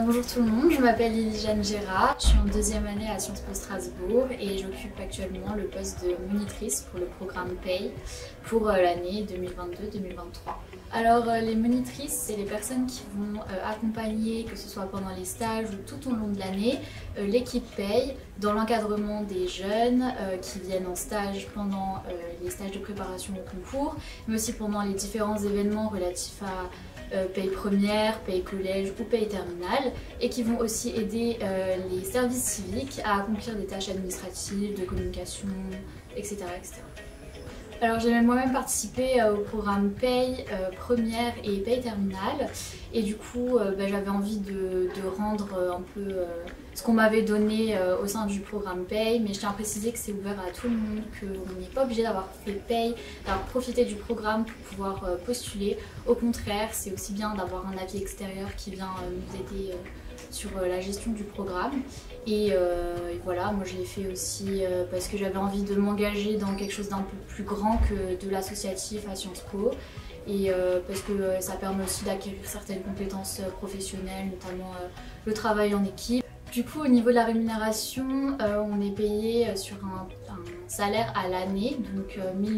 Bonjour tout le monde, je m'appelle Lily-Jeanne Gérard, je suis en deuxième année à Sciences Po Strasbourg et j'occupe actuellement le poste de monitrice pour le programme PAY pour l'année 2022-2023. Alors les monitrices, c'est les personnes qui vont accompagner, que ce soit pendant les stages ou tout au long de l'année, l'équipe PAY dans l'encadrement des jeunes qui viennent en stage pendant les stages de préparation au concours, mais aussi pendant les différents événements relatifs à PAY première, PAY collège ou PAY terminale, et qui vont aussi aider les services civiques à accomplir des tâches administratives, de communication, etc. etc. Alors j'ai moi-même participé au programme PAY première et PAY terminale, et du coup j'avais envie de rendre un peu ce qu'on m'avait donné au sein du programme PAY, mais je tiens à préciser que c'est ouvert à tout le monde, qu'on n'est pas obligé d'avoir fait PAY, d'avoir profité du programme pour pouvoir postuler. Au contraire, c'est aussi bien d'avoir un avis extérieur qui vient nous aider sur la gestion du programme. Et voilà, moi je l'ai fait aussi parce que j'avais envie de m'engager dans quelque chose d'un peu plus grand que de l'associatif à Sciences Po, et parce que ça permet aussi d'acquérir certaines compétences professionnelles, notamment le travail en équipe. Du coup, au niveau de la rémunération, on est payé sur un salaire à l'année, donc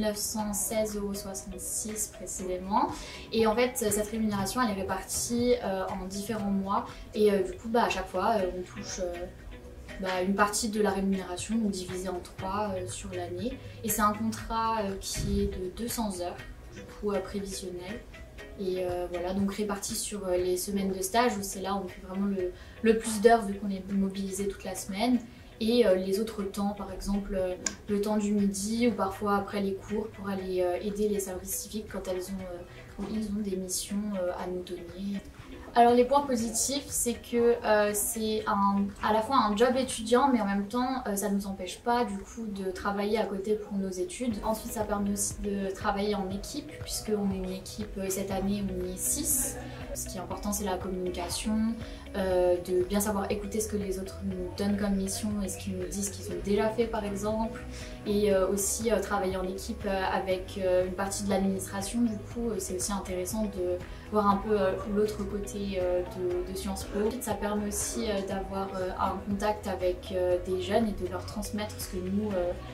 1916,66 € précisément. Et en fait, cette rémunération, elle est répartie en différents mois. Et du coup, à chaque fois, on touche une partie de la rémunération, donc divisée en 3 sur l'année. Et c'est un contrat qui est de 200 heures, du coup prévisionnel. Et voilà, donc réparti sur les semaines de stage, où c'est là où on fait vraiment le plus d'heures vu qu'on est mobilisé toute la semaine. Et les autres temps, par exemple le temps du midi ou parfois après les cours pour aller aider les services civiques quand ils ont des missions à nous donner. Alors les points positifs, c'est que c'est à la fois un job étudiant, mais en même temps ça ne nous empêche pas du coup de travailler à côté pour nos études. Ensuite ça permet aussi de travailler en équipe, puisqu'on est une équipe cette année, on est 6. Ce qui est important, c'est la communication, de bien savoir écouter ce que les autres nous donnent comme mission et ce qu'ils nous disent qu'ils ont déjà fait par exemple. Et aussi travailler en équipe avec une partie de l'administration. Du coup c'est aussi intéressant de voir un peu l'autre côté de Sciences Po. Ça permet aussi d'avoir un contact avec des jeunes et de leur transmettre ce que nous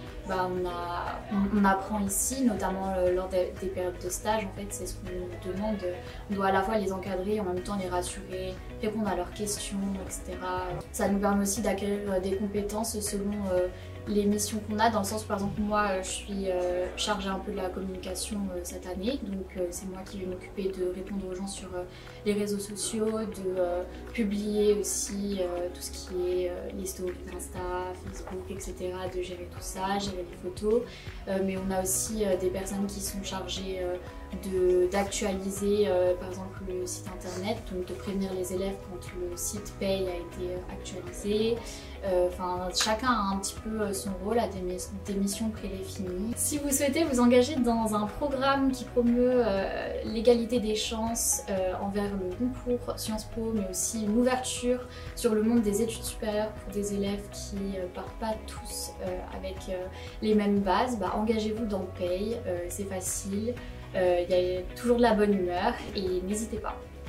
on apprend ici, notamment lors des périodes de stage. En fait, c'est ce qu'on nous demande. On doit à la fois les encadrer et en même temps les rassurer, répondre à leurs questions, etc. Ça nous permet aussi d'acquérir des compétences selon les missions qu'on a, dans le sens où par exemple moi je suis chargée un peu de la communication cette année, donc c'est moi qui vais m'occuper de répondre aux gens sur les réseaux sociaux, de publier aussi tout ce qui est les stories Insta, Facebook, etc., de gérer tout ça, gérer les photos, mais on a aussi des personnes qui sont chargées d'actualiser par exemple le site internet, donc de prévenir les élèves quand le site PAY a été actualisé. Chacun a un petit peu son rôle, a des missions prédéfinies. Si vous souhaitez vous engager dans un programme qui promeut l'égalité des chances envers le concours Sciences Po, mais aussi une ouverture sur le monde des études supérieures pour des élèves qui partent pas tous avec les mêmes bases, engagez-vous dans PAY, c'est facile, il y a toujours de la bonne humeur et n'hésitez pas.